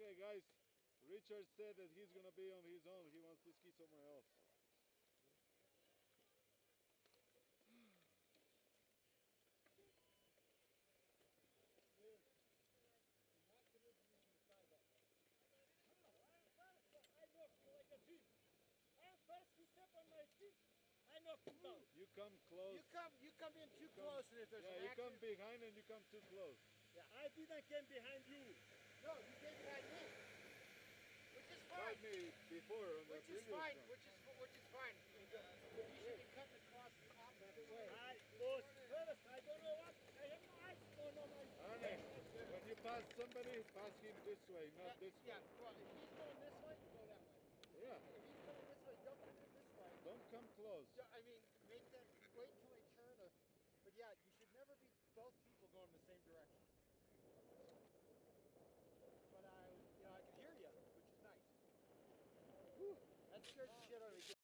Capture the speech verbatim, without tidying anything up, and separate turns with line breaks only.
Okay, guys, Richard said that he's gonna be on his own. He wants to ski somewhere else.
I knock you down.
You come close.
You come, you come in too
come,
close, and if there's
yeah,
an
you
accident,
come behind and you come too close.
Yeah, I didn't come behind you.
no, you came behind me, which is fine.
Tried me before on the
Which is
previous
fine.
one.
Which is which is fine. But you should have cut across the opposite way.
I was first. I don't know what. I have no eyes. No, no, no.
Arne, when you pass somebody, pass him this way, not
Yeah,
this
yeah,
way.
well, if he's going this way, go that way.
Yeah,
If he's going this way, don't come in this way.
don't come close.
Yeah, I mean, make that, wait till they turn. Or, but yeah, you should never be both people going the same direction. But I, you know, I can hear you, which is nice. Whew, that scared the shit out of me.